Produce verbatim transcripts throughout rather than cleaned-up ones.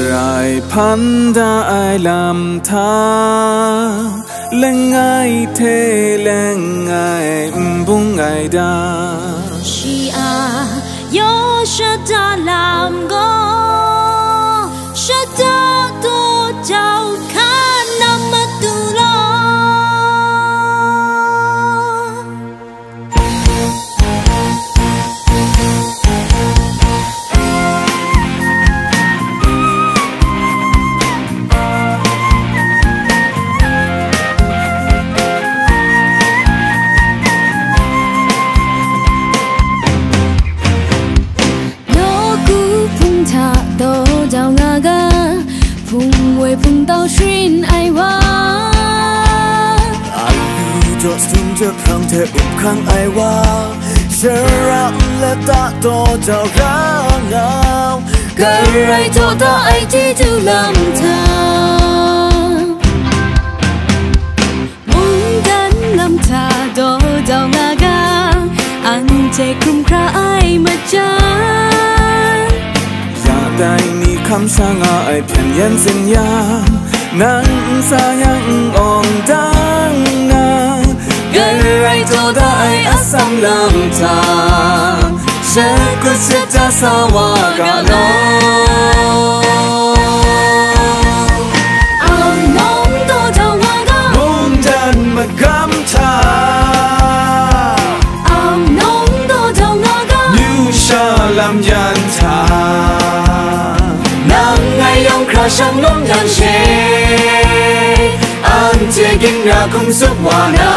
ไรพันได้ลำทางเล่งไงเทเล่งไงบุ้งไงดาชีอาโยชะตาลำก็ชะตาตัวเจ้าข้านำมาตุลอ碰到寻爱我อายุจดสุ่มจะครั้งเธออุบข้างไอว่าเชื่อรักและตาโตเจ้ารักเงาเกิดไรโทษต่อไอที่ดูลำทางมุ่งกันลำทาโดเจ้างากาอันเจคลุมคราไอมาจาอยากได้มีคำสั่งไอเพียงยันสัญญานั่งสายังอ่องดังนาเกิดไรโทษได้อาสัมลำทางเชื่อกุศลจะสวากาโนเอาน้องโตเจ้างากามุ่งดันมากำชาเอาน้องโตเจ้างากายูชาลำยันทา用คราช่างล้มยันเชอันเจกินราคุมสุวานา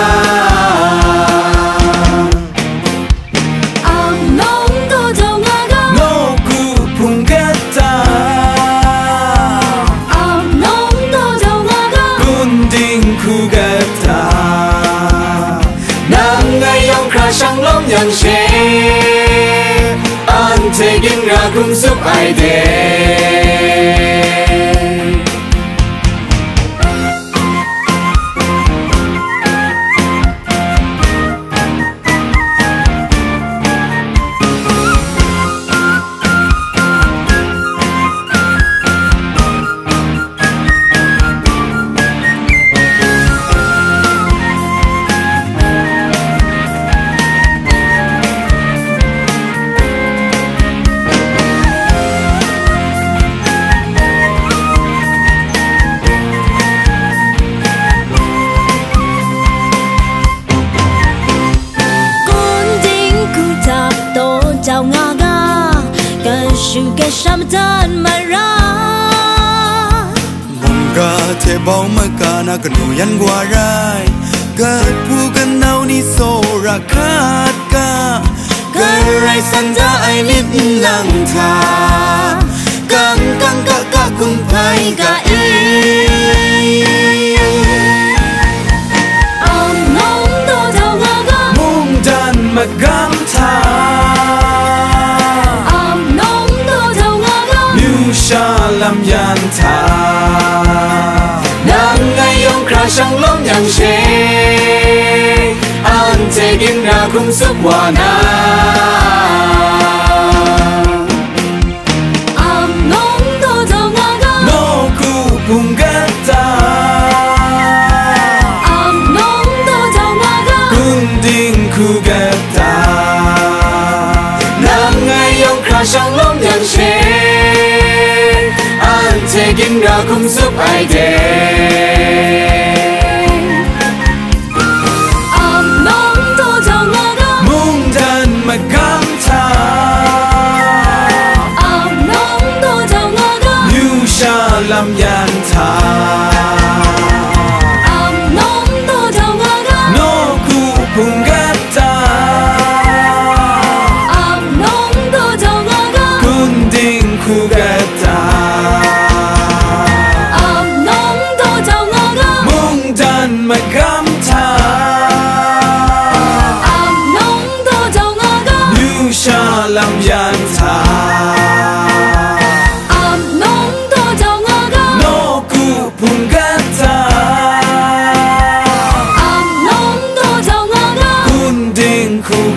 เอาน้องโตเจ้างากาโนกูพุงเกตาเอาน้องโตเจ้างากากุนดิงคูเกตานังไงยองคราช่างล้มยันเชอันเจกินราคุมสุไอเด Sugar Shamadan Mara Mongga te bau makana kanu yan guarai Gat pugan nau ni sora kat ka Garai sanda ai lit lang tha Kang kang ka ka kung pai ka i Ang nong do tau nga ga Mung dan magam thaชาลำยันทานังไงยองคราช่างล้มยังเชอันเจกินราคุมสุวานาอัมน้องโตเจ้างากาโนกูพุงเกตาอัมน้องโตเจ้างากากุนดิงคูเกตานังไงยองคราช่างล้มยังเชกินราคุมสุไอเดอัมน้องโตเจ้างากามุ่งดันมากำชาอัมน้องโตเจ้างากายูชาลำยันทาอัมน้องโตเจ้างากาโนกูพุงเกตาอัมน้องโตเจ้างากากุนดิงคูเกตามากำทาอัมน้องโตเจ้างากายูชาลำยันทาอัมน้องโตเจ้างากาโนกูพุงเกตาอัมน้องโตเจ้างากากุนดิงคู